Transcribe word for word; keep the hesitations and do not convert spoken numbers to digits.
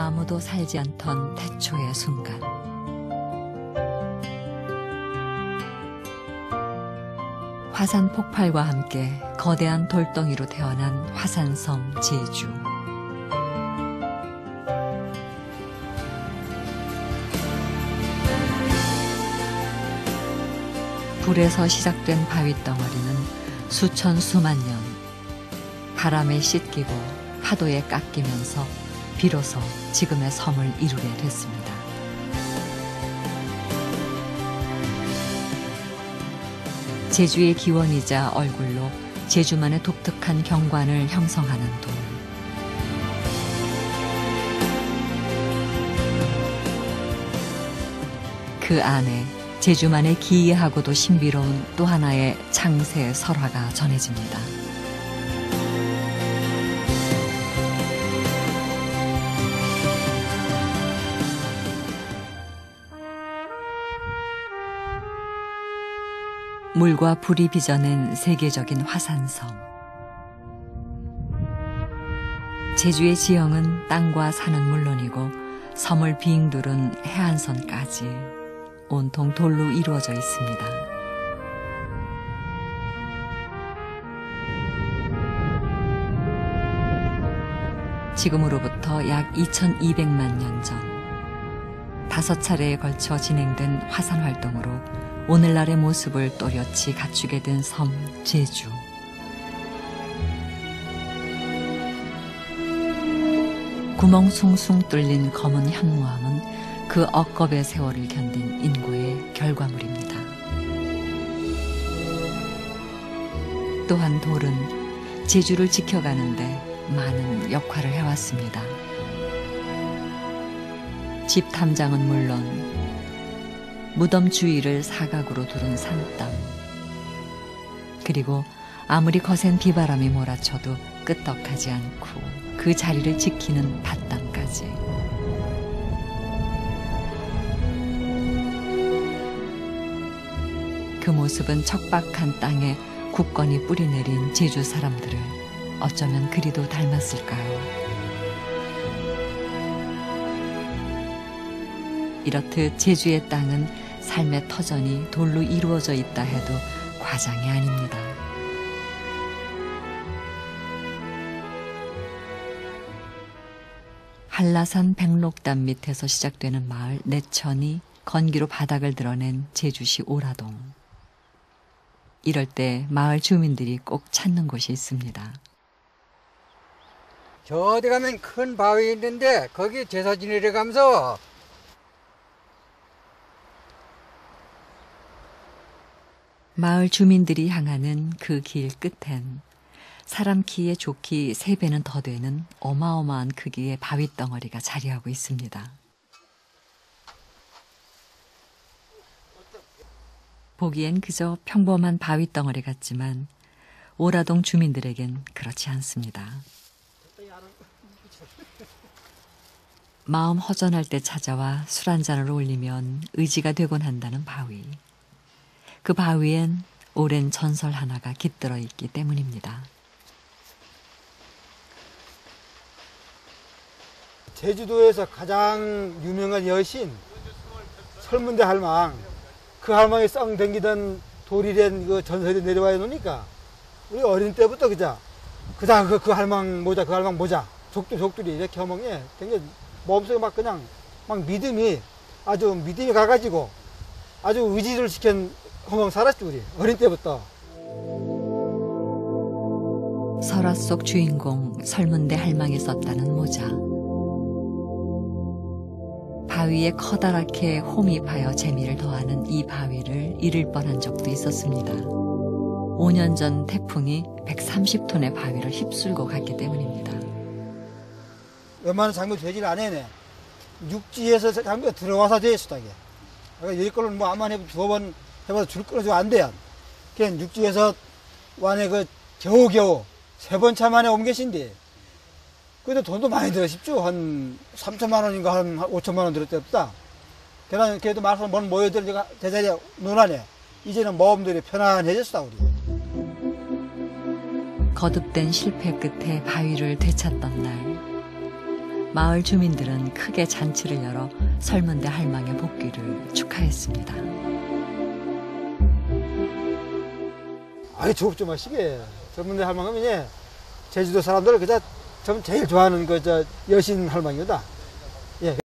아무도 살지 않던 태초의 순간. 화산 폭발과 함께 거대한 돌덩이로 태어난 화산섬 제주. 불에서 시작된 바위덩어리는 수천 수만 년 바람에 씻기고 파도에 깎이면서 비로소 지금의 섬을 이루게 됐습니다. 제주의 기원이자 얼굴로 제주만의 독특한 경관을 형성하는 돌. 그 안에 제주만의 기이하고도 신비로운 또 하나의 창세 설화가 전해집니다. 물과 불이 빚어낸 세계적인 화산섬. 제주의 지형은 땅과 산은 물론이고 섬을 빙 두른 해안선까지 온통 돌로 이루어져 있습니다. 지금으로부터 약 이천이백만 년 전, 다섯 차례에 걸쳐 진행된 화산 활동으로 오늘날의 모습을 또렷이 갖추게 된 섬 제주. 구멍 숭숭 뚫린 검은 현무암은 그 억겁의 세월을 견딘 인고의 결과물입니다. 또한 돌은 제주를 지켜가는데 많은 역할을 해왔습니다. 집 탐장은 물론 무덤 주위를 사각으로 두른 산담, 그리고 아무리 거센 비바람이 몰아쳐도 끄떡하지 않고 그 자리를 지키는 밭담까지. 그 모습은 척박한 땅에 굳건히 뿌리내린 제주 사람들을 어쩌면 그리도 닮았을까요? 이렇듯 제주의 땅은 삶의 터전이 돌로 이루어져 있다 해도 과장이 아닙니다. 한라산 백록담 밑에서 시작되는 마을 내천이 건기로 바닥을 드러낸 제주시 오라동. 이럴 때 마을 주민들이 꼭 찾는 곳이 있습니다. 저 어디 가면 큰 바위 있는데 거기 제사 지내려 가면서 마을 주민들이 향하는 그 길 끝엔 사람 키에 좋기 세 배는 더 되는 어마어마한 크기의 바위 덩어리가 자리하고 있습니다. 보기엔 그저 평범한 바위 덩어리 같지만 오라동 주민들에겐 그렇지 않습니다. 마음 허전할 때 찾아와 술 한 잔을 올리면 의지가 되곤 한다는 바위. 그 바위엔 오랜 전설 하나가 깃들어 있기 때문입니다. 제주도에서 가장 유명한 여신 설문대 할망, 그 할망이 썩 댕기던 돌이란 그 전설이 내려와 놓으니까 우리 어린 때부터 그자 그다 그, 그 할망 모자 그 할망 모자 족들 족들이 이렇게 허멍에 굉장히 몸속에 막 그냥 막 믿음이 아주 믿음이 가가지고 아주 의지를 시킨 허멍 살았지 우리 어린 때부터. 설화 속 주인공 설문대 할망이 썼다는 모자. 바위에 커다랗게 홈입하여 재미를 더하는 이 바위를 잃을 뻔한 적도 있었습니다. 오 년 전 태풍이 백삼십 톤의 바위를 휩쓸고 갔기 때문입니다. 웬만한 장비 되질 않네. 육지에서 장비가 들어와서 되었어. 그러니까 여기 걸로 뭐 아마 해도 두어 번 해봐도 줄 끊어지고 안 돼요. 그냥 육지에서 완에 그 겨우겨우 세 번 차 만에 온 계신데 그래도 돈도 많이 들으십죠. 한 삼천만 원인가 한 오천만 원 들을 때 없다. 그래도 그래도 말씀 뭔 모여들 제자리에 논하네. 이제는 모험들이 편안해졌어 우리. 거듭된 실패 끝에 바위를 되찾던 날, 마을 주민들은 크게 잔치를 열어 설문대 할망의 복귀를 축하했습니다. 아이 조업 좀 하시게. 젊은데 할망은 제주도 사람들 그저 좀 제일 좋아하는 그 저 여신 할망이다. 예.